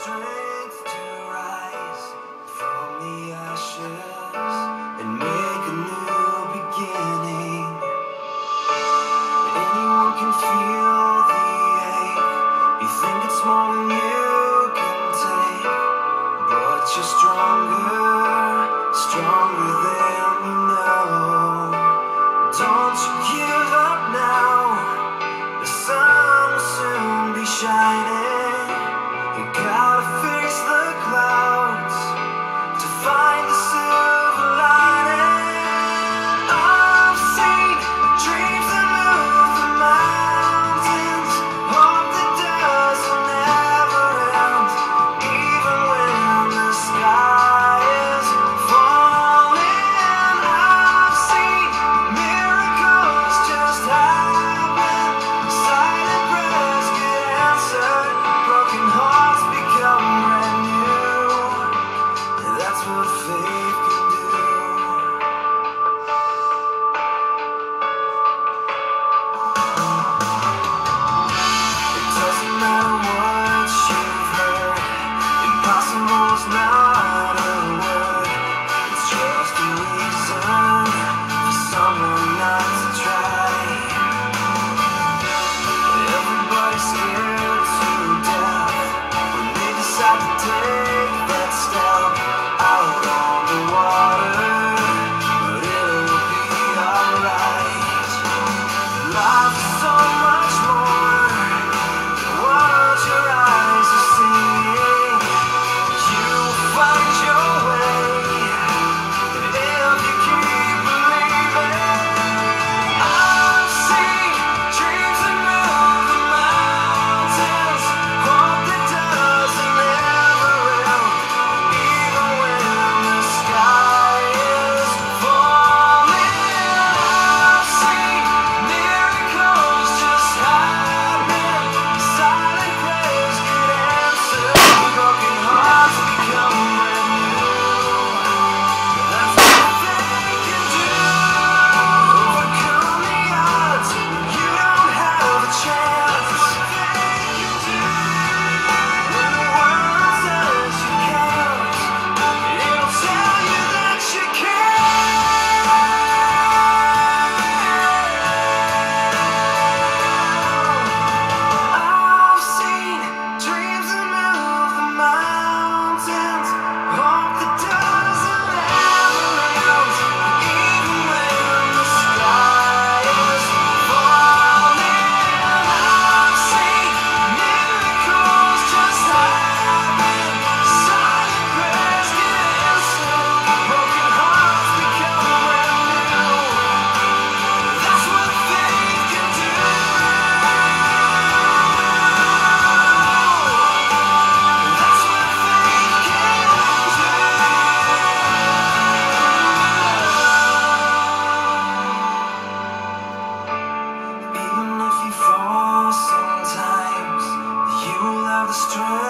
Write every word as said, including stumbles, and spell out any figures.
strength to rise from the ashes and make a new beginning. Anyone can feel the ache. You think it's more than you can take, but you're stronger, stronger than you know. Don't you give up now. The sun will soon be shining. You gotta face the clouds to find the silver lining. I've seen dreams that move the mountains, hope that doesn't ever end, even when the sky is falling. I've seen miracles just happen, silent prayers get answered, broken hearts become brand new. That's what faith can do. It doesn't matter what you've heard, impossible is not a word. It's just a reason for someone not to try. Everybody's scared to death when they decide to take that step out on the water, but it'll be alright. Life is so much more than what your eyes are seeing. You'll find your way if you keep believing. I've seen dreams that move the mountains, hope that doesn't ever end, even when the sky is falling. I've seen miracles just happen, silent prayers get answered, broken hearts become brand new. That's what they can do. Overcome the odds when you don't have a chance. When the world says you can't, it'll tell you that you can. I've seen dreams that move the mountains, hope that doesn't ever end, even when the sky is falling. I've seen miracles just happen, silent prayers get answered, broken hearts become brand new. That's what faith can do. That's what faith can do. Even if you fall sometimes, you will have the strength